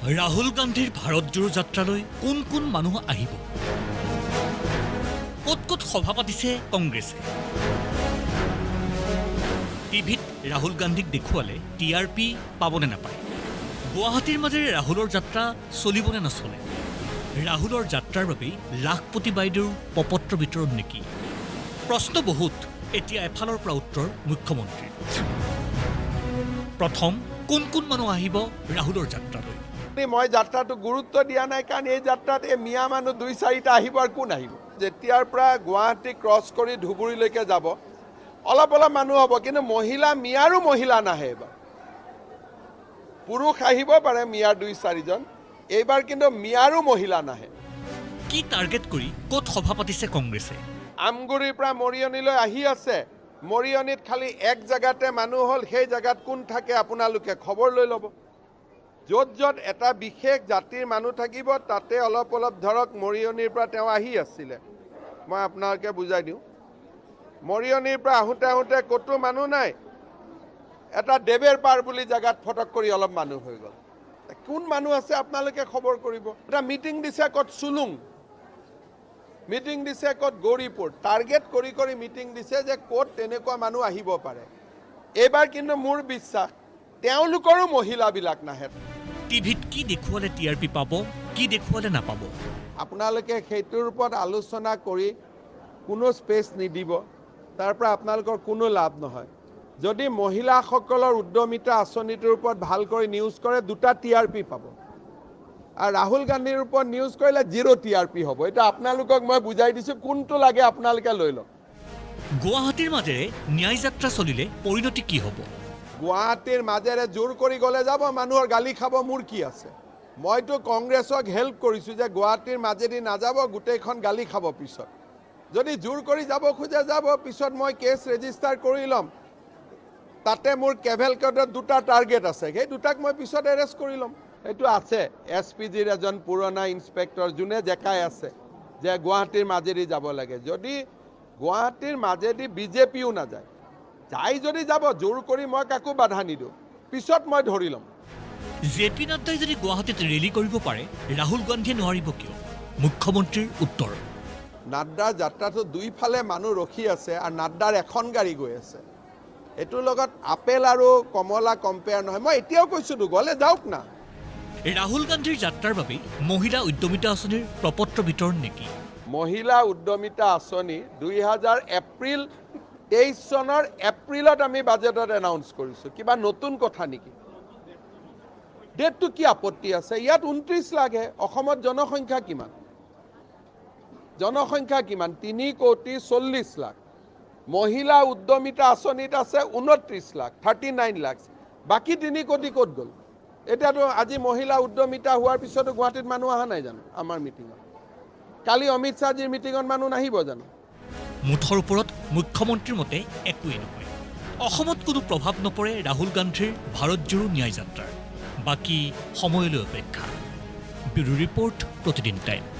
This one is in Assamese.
ৰাহুল গান্ধীৰ ভাৰত জোড়ো যাত্ৰালৈ কোন কোন মানুহ আহিব ক'ত ক'ত সভা পাতিছে কংগ্ৰেছে টিভিত ৰাহুল গান্ধীক দেখুৱালে টিআৰপি পাবনে নাপায় গুৱাহাটীৰ মাজেৰে ৰাহুলৰ যাত্ৰা চলিবনে নচলে ৰাহুলৰ যাত্ৰাৰ বাবে লাখপতি বাইদেউৰ পপত্ৰ বিতৰণ নেকি প্ৰশ্ন বহুত এতিয়া এফালৰ পৰা উত্তৰ মুখ্যমন্ত্ৰীৰ প্ৰথম কোন কোন মানুহ আহিব ৰাহুলৰ যাত্ৰালৈ মই যাত্ৰাটো গুৰুত্ব দিয়া নাই কাৰণ এই যাত্ৰাত এই মিয়া মানুহ 2-4টা আহিব আৰু কোন আহিব যেতিয়াৰ পৰা গুৱাহাটী ক্ৰছ কৰি ধুবুৰীলৈকে যাব অলপ অলপ মানুহ হ'ব কিন্তু মহিলা মিয়াৰো মহিলা নাহে এবাৰ পুৰুষ আহিব পাৰে মিয়াৰ 2-4 জন এইবাৰ কিন্তু মিয়াৰো মহিলা নাহে কি টাৰ্গেট কৰি ক'ত সভা পাতিছে কংগ্ৰেছে আমগুৰিৰ পৰা মৰিয়নীলৈ আহি আছে মৰিয়নীত খালি এক জায়গাতে মানুহ হ'ল সেই জায়গাত কোন থাকে আপোনালোকে খবৰ লৈ ল'ব য'ত য'ত এটা বিশেষ জাতিৰ মানুহ থাকিব তাতে অলপ অলপ ধৰক মৰিয়নীৰ পৰা তেওঁ আহি আছিলে মই আপোনালোকে বুজাই দিওঁ মৰিয়নীৰ পৰা আহোঁতে আহোঁতে ক'তো মানুহ নাই এটা দেৱেৰ পাৰ বুলি জাগাত ফটক কৰি অলপ মানুহ হৈ গ'ল কোন মানুহ আছে আপোনালোকে খবৰ কৰিব এটা মিটিং দিছে ক'ত চুলুং মিটিং দিছে ক'ত গৌৰীপুৰ টাৰ্গেট কৰি কৰি মিটিং দিছে যে ক'ত তেনেকুৱা মানুহ আহিব পাৰে এইবাৰ কিন্তু মোৰ বিশ্বাস তেওঁলোকৰো মহিলাবিলাক নাহে টিভিত কি দেখুৱালে টিআৰপি পাব কি দেখুৱালে নাপাব আপোনালোকে সেইটোৰ ওপৰত আলোচনা কৰি কোনো স্পেচ নিদিব তাৰ পৰা আপোনালোকৰ কোনো লাভ নহয় যদি মহিলাসকলৰ উদ্যমিতা আঁচনিটোৰ ওপৰত ভাল কৰি নিউজ কৰে 2টা টিআৰপি পাব আৰু ৰাহুল গান্ধীৰ ওপৰত নিউজ কৰিলে 0 টিআৰপি হ'ব এটা আপোনালোকক মই বুজাই দিছোঁ কোনটো লাগে আপোনালোকে লৈ লওক গুৱাহাটীৰ মাজেৰে ন্যায় যাত্ৰা চলিলে পৰিণতি কি হ'ব গুৱাহাটীৰ মাজেৰে জোৰ কৰি গ'লে যাব মানুহৰ গালি খাব মোৰ কি আছে মইতো কংগ্ৰেছক হেল্প কৰিছোঁ যে গুৱাহাটীৰ মাজেদি নাযাব গোটেইখন গালি খাব পিছত যদি জোৰ কৰি যাব খোজে যাব পিছত মই কেছ ৰেজিষ্টাৰ কৰি ল'ম তাতে মোৰ কেভেলকেডত 2টা টাৰ্গেট আছে সেই 2টাক মই পিছত এৰেষ্ট কৰি ল'ম এইটো আছে এছপিজিৰ এজন পুৰণা ইনস্পেক্টৰ যোনে জেকাই আছে যে গুৱাহাটীৰ মাজেদি যাব লাগে যদি গুৱাহাটীৰ মাজেদি বিজেপিও নাযায় যাই যদি যাব জোৰ কৰি মই কাকো বাধা নিদিওঁ পিছত মই ধৰি ল'ম জেপি নাড্ডাই যদি গুৱাহাটীত ৰেলী কৰিব পাৰে ৰাহুল গান্ধীয়ে নোৱাৰিব কিয় মুখ্যমন্ত্ৰীৰ উত্তৰ নাড্ডাৰ যাত্ৰাটো দুইফালে মানুহ ৰখি আছে আৰু নাড্ডাৰ এখন গাড়ী গৈ আছে এইটোৰ লগত আপেল আৰু কমলা কম্পেয়াৰ নহয় মই এতিয়াও কৈছোঁ গ'লে যাওক না ৰাহুল গান্ধীৰ যাত্ৰাৰ বাবে মহিলা উদ্যমিতা আঁচনিৰ প্ৰপত্ৰ বিতৰণ নেকি মহিলা উদ্যমিতা আঁচনি 2023 চনৰ এপ্ৰিলত আমি বাজেটত এনাউন্স কৰিছোঁ কিবা নতুন কথা নেকি ডেটটো কি আপত্তি আছে ইয়াত 29 লাখহে অসমত জনসংখ্যা কিমান 3,40,00,000 মহিলা উদ্যমিতা আঁচনিত আছে 29 লাখ 39 লাখ বাকী 3 কোটি ক'ত গ'ল এতিয়াতো আজি মহিলা উদ্যমিতা হোৱাৰ পিছতো গুৱাহাটীত মানুহ অহা নাই জানো আমাৰ মিটিঙত কালি অমিত শ্বাহজীৰ মিটিঙত মানুহ নাহিব জানো মুঠৰ ওপৰত মুখ্যমন্ত্ৰীৰ মতে একোৱেই নহয় অসমত কোনো প্ৰভাৱ নপৰে ৰাহুল গান্ধীৰ ভাৰত জোড়ো ন্যায় যাত্ৰাৰ বাকী সময়লৈ অপেক্ষা ব্যুৰো ৰিপৰ্ট প্ৰতিদিন টাইম